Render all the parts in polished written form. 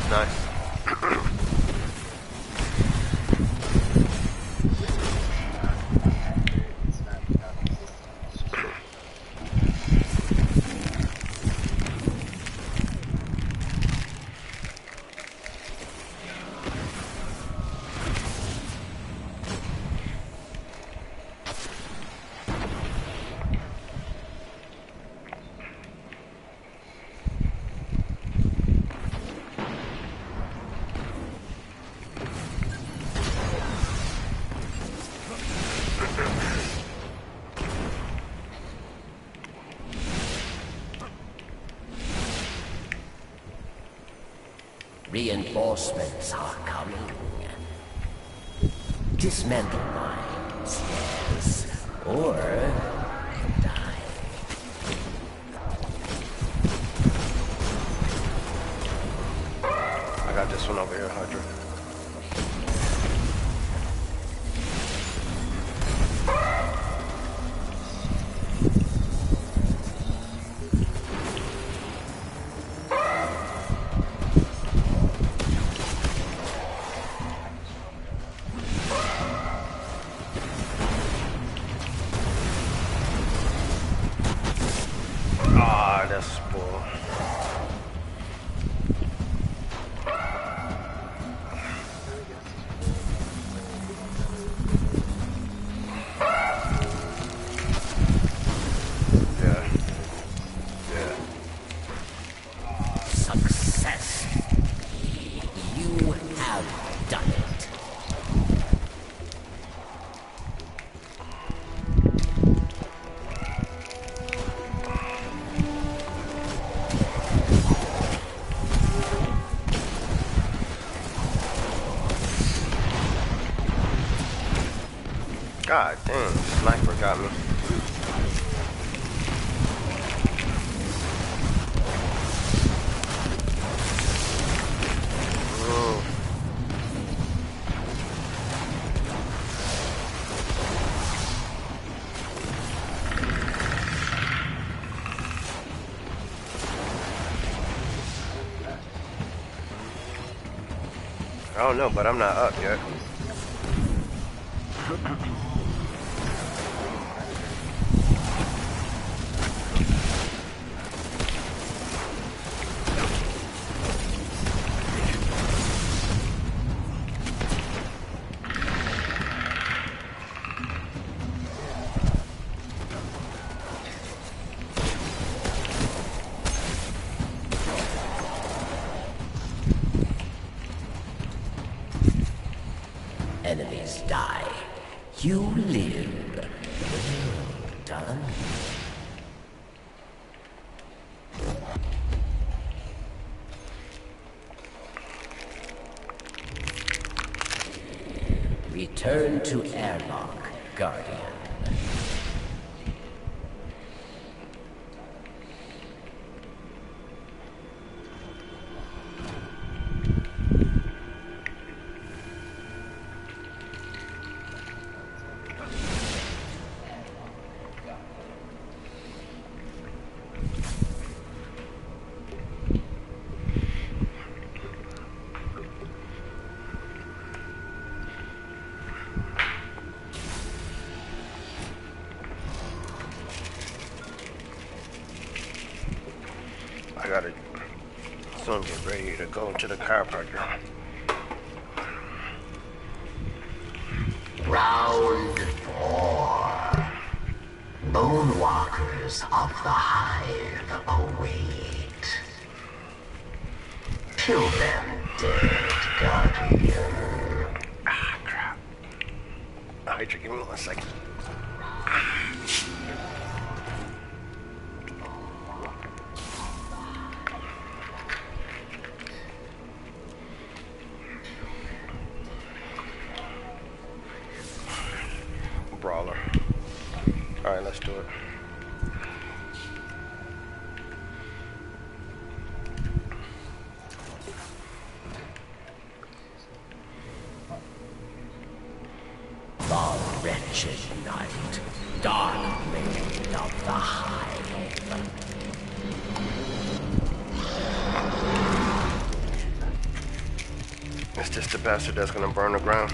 Nice. Reinforcements are coming. Dismantle mines, yes, or die. I got this one over here, Hydra. Ah, that's spoiled. Yeah. Yeah. Success. You have done it. God dang, sniper got me. Ooh. I don't know, but I'm not up yet. Enemies die. You live. Well done. Return to airlock, Guardian. I gotta soon get ready to go to the chiropractor. Round 4. Bonewalkers of the Hive await. Kill them dead, Guardian. Ah, crap. Hydra, give me 1 second. Brawler. Alright, let's do it. The wretched night, dark maid of the Hive. It's just the bastard that's gonna burn the ground.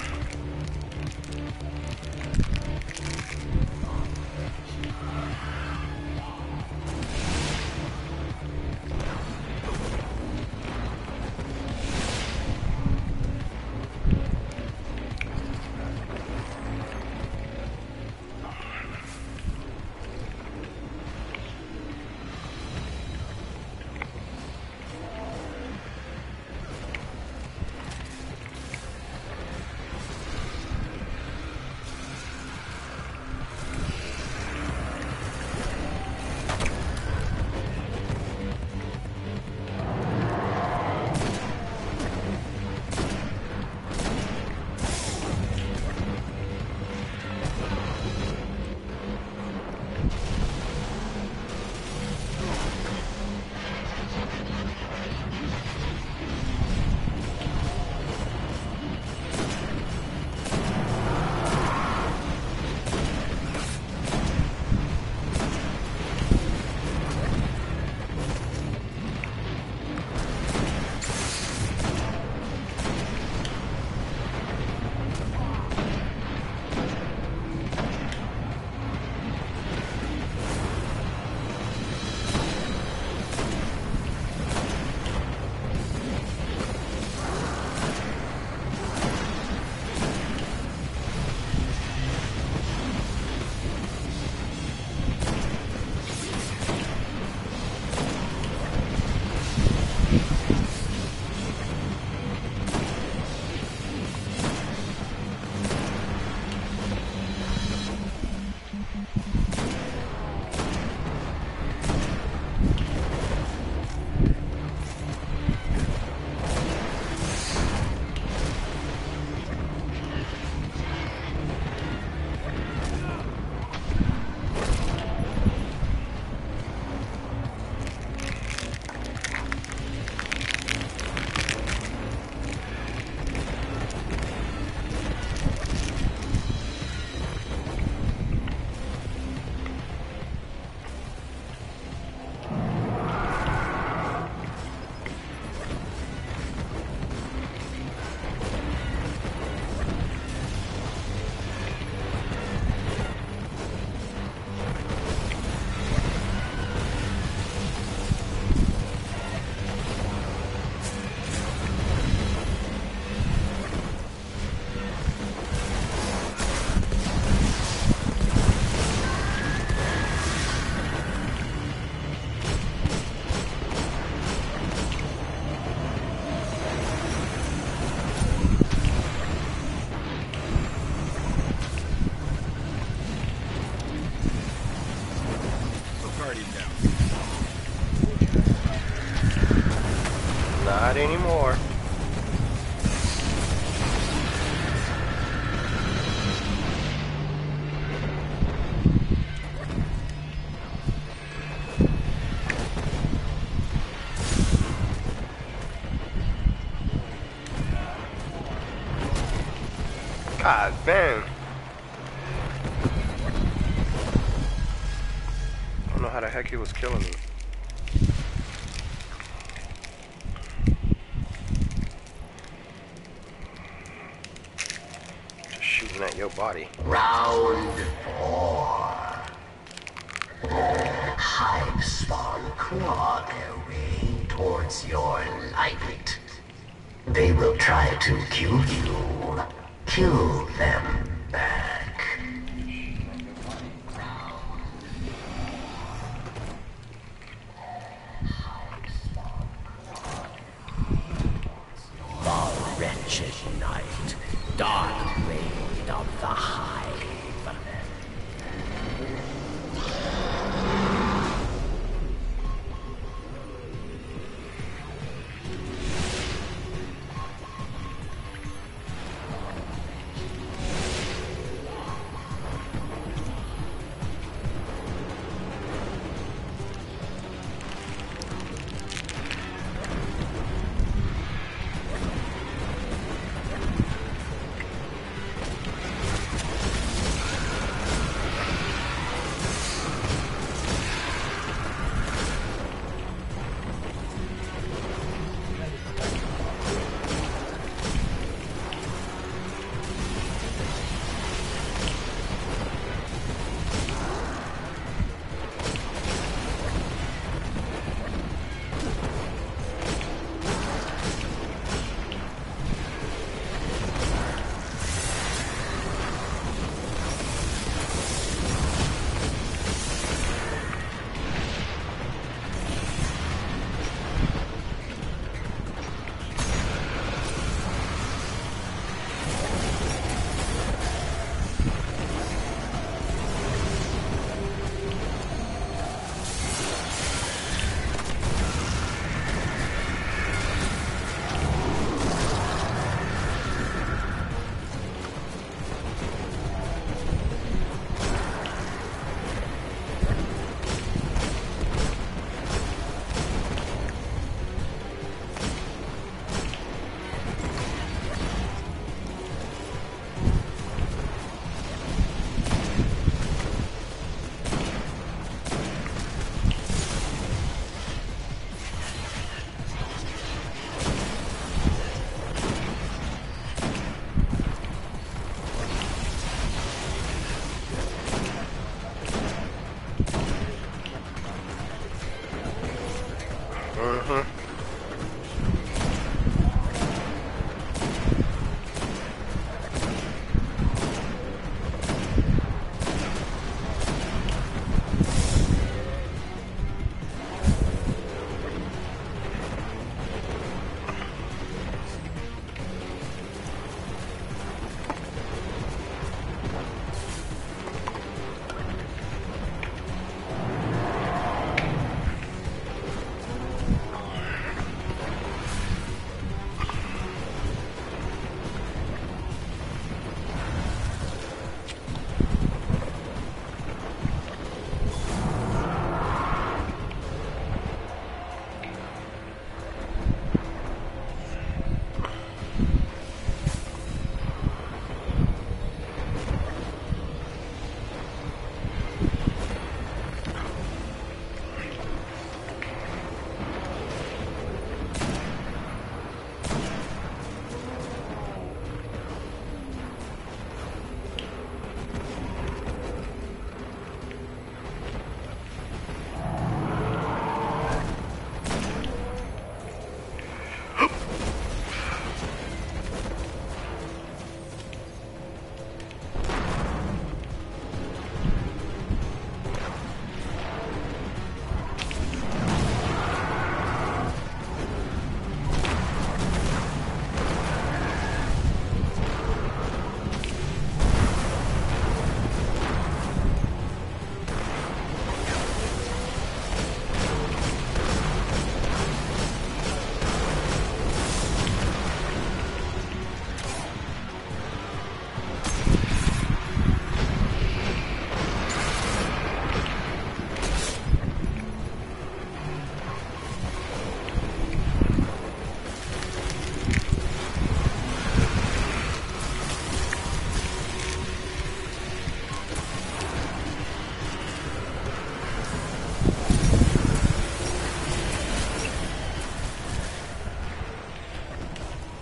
Not anymore. God damn. I don't know how the heck he was killing me. Just shooting at your body. Round 4. Hive spawn claw their way towards your light. They will try to kill you. Kill them back. The wretched night, dark reign of the Hive.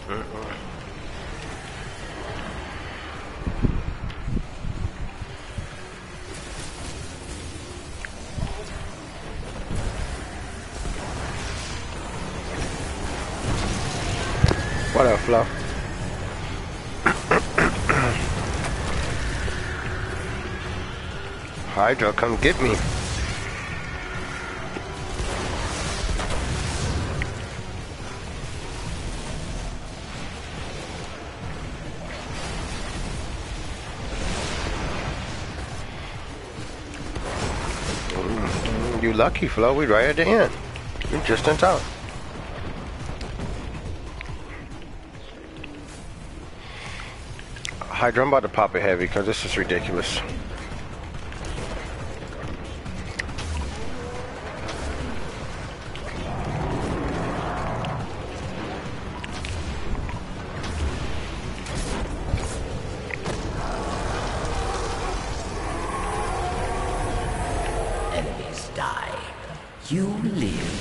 What up, Flo? Hydra, come get me. You lucky, Flo. We right at the end. We just in time. Hydra, I'm about to pop it heavy because this is ridiculous. Enemies die. You live.